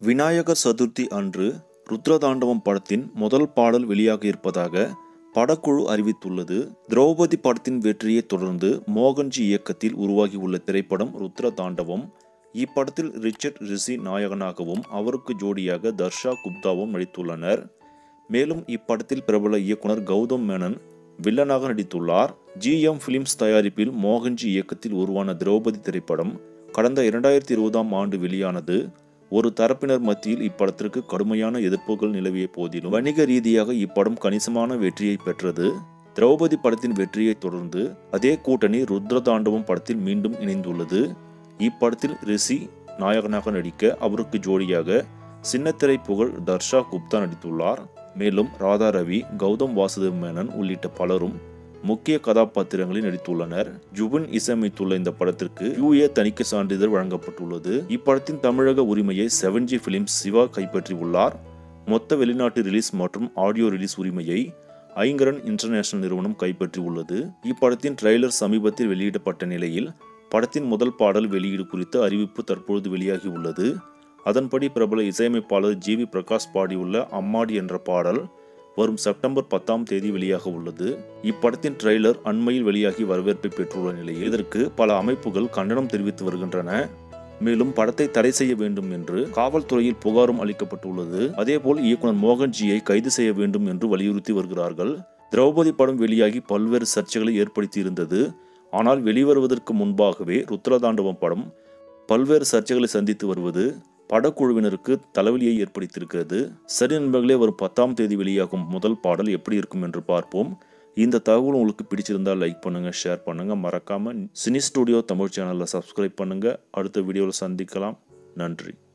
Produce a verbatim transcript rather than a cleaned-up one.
விநாயகர் சதுர்த்தி அன்று ருத்ர தாண்டவம் படத்தின் முதல் பாடல் வெளியாக இருப்பதாக படக்குழு அறிவித்துள்ளது. திரௌபதி படத்தின் வெற்றியை தொடர்ந்து மோகன்ஜி இயக்கத்தில் உருவாகியுள்ள திரைப்படம் ருத்ர தாண்டவம். இப்படத்தில் ரிச்சர்ட் ரிஷி நாயகனாகவும் அவருக்கு ஜோடியாக தர்ஷா குப்தாவும் நடித்துள்ளனர். மேலும் இப்படத்தில் பிரபல இயக்குனர் கௌதம் மேனன் வில்லனாக நடித்துள்ளார். ஜி எம் பிலிம்ஸ் தயாரிப்பில் மோகன்ஜி இயக்கத்தில் உருவான திரௌபதி திரைப்படம் கடந்த இரண்டாயிரத்தி இருபதாம் ஆண்டு வெளியானது. ஒரு தரப்பினர் மத்தியில் இப்படத்திற்கு கடுமையான எதிர்ப்புகள் நிலவிய போதிலும் வணிக ரீதியாக இப்படம் கணிசமான வெற்றியை பெற்றது. திரௌபதி படத்தின் வெற்றியை தொடர்ந்து அதே கூட்டணி ருத்ர தாண்டவம் படத்தில் மீண்டும் இணைந்துள்ளது. இப்படத்தில் ரிஷி நாயகனாக நடிக்க அவருக்கு ஜோடியாக சின்னத்திரை புகழ் தர்ஷா குப்தா நடித்துள்ளார். மேலும் ராதா ரவி, கௌதம் வாசுதேவ் மேனன் உள்ளிட்ட பலரும் முக்கிய கதாபாத்திரங்களில் நடித்துள்ளனர். ஜுபின் இசையமைத்துள்ள இந்த படத்திற்கு யூஏ தணிக்கை சான்றிதழ் வழங்கப்பட்டுள்ளது. இப்படத்தின் தமிழக உரிமையை செவன் ஜி பிலிம்ஸ் சிவா கைப்பற்றியுள்ளார். மொத்த வெளிநாட்டு ரிலீஸ் மற்றும் ஆடியோ ரிலீஸ் உரிமையை ஐங்கரன் இன்டர்நேஷனல் நிறுவனம் கைப்பற்றியுள்ளது. இப்படத்தின் ட்ரெய்லர் சமீபத்தில் வெளியிடப்பட்ட நிலையில் படத்தின் முதல் பாடல் வெளியீடு குறித்த அறிவிப்பு தற்பொழுது வெளியாகி உள்ளது. அதன்படி பிரபல இசையமைப்பாளர் ஜி வி பிரகாஷ் பாடியுள்ள அம்மாடி என்ற பாடல் வரும் செப்டம்பர் பத்தாம் தேதி வெளியாக உள்ளது. இப்படத்தின் ட்ரெய்லர் அண்மையில் வெளியாகி வரவேற்பை பெற்றுள்ள நிலையில் இதற்கு பல அமைப்புகள் கண்டனம் தெரிவித்து வருகின்றன. மேலும் படத்தை தடை செய்ய வேண்டும் என்று காவல்துறையில் புகாரும் அளிக்கப்பட்டுள்ளது. அதேபோல் இயக்குனர் மோகன்ஜியை கைது செய்ய வேண்டும் என்று வலியுறுத்தி வருகிறார்கள். திரௌபதி படம் வெளியாகி பல்வேறு சர்ச்சைகளை ஏற்படுத்தி இருந்தது. ஆனால் வெளிவருவதற்கு முன்பாகவே ருத்ரதாண்டவம் படம் பல்வேறு சர்ச்சைகளை சந்தித்து வருவது படக்குழுவினருக்கு தலைவலியை ஏற்படுத்தியிருக்கிறது. சரி நண்பர்களே, வரும் பத்தாம் தேதி வெளியாகும் முதல் பாடல் எப்படி இருக்கும் என்று பார்ப்போம். இந்த தகவல் உங்களுக்கு பிடிச்சிருந்தால் லைக் பண்ணுங்க, ஷேர் பண்ணுங்க, மறக்காம சினி ஸ்டுடியோ தமிழ் சேனல்ல சப்ஸ்கிரைப் பண்ணுங்க. அடுத்த வீடியோவில் சந்திக்கலாம். நன்றி.